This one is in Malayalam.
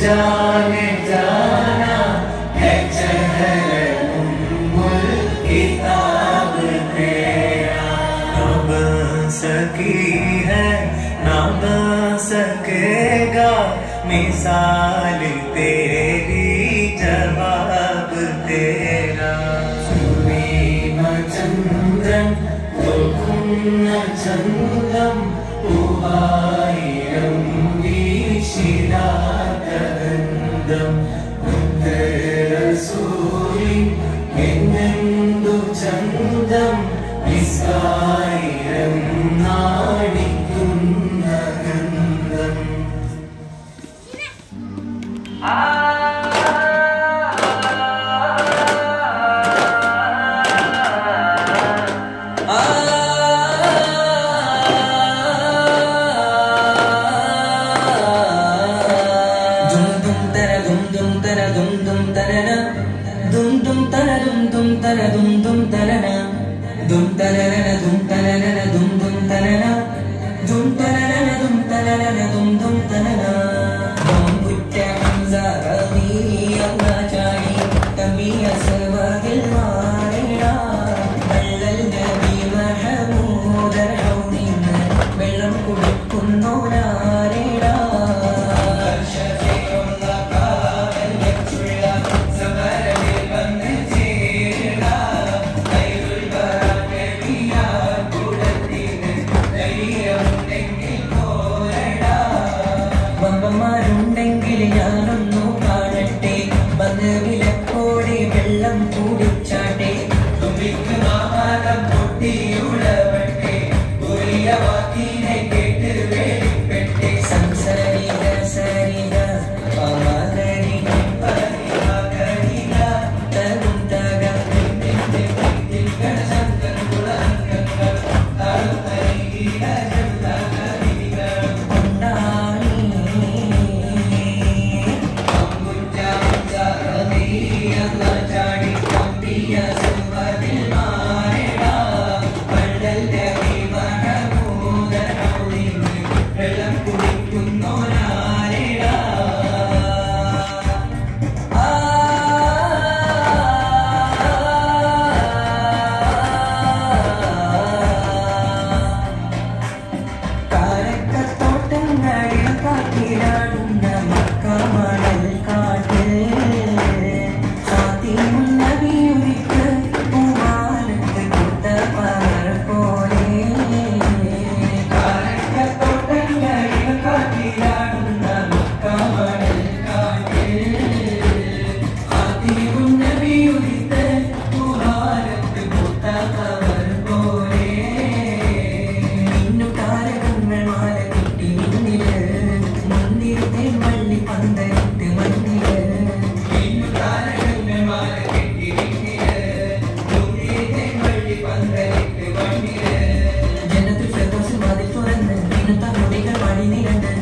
जाने जाना है चेहरे उम्मुल किताब तेरा। न बन सकी है न बन सकेगा मिसाल तेरी जवाब तेरा। सूर्य चंद्रन ചന്തം പൂവായിരം വീശിരാഗന്ധം റസൂലിൻ എന്നെന്തു ചന്തം നിസ്കായിരം നാടിക്കുന്ന ഗന്ധം. ണ്ടെങ്കിൽ ഞാനൊന്നു കാണട്ടെ ബന്ധവിലക്കോടെ വെള്ളം കൂടിച്ചാട്ടെ മാമാകം പൊട്ടിയുളവട്ടെ ഉറിയ വാക്കിനെ കേട്ട് വേടിപ്പെട്ടെ സംസരിക സരിക പമകരി പരിമകരിക തകും തക ശങ്കർ കുളങ്കങ്ങൾ താഴ്മരിക ജനത്തിൽ ഫിർദൗസിൽ വാതിൽ തുറന്ന് ഇന്നത്തെ മുടികൾ വഴി നിരണ്ട്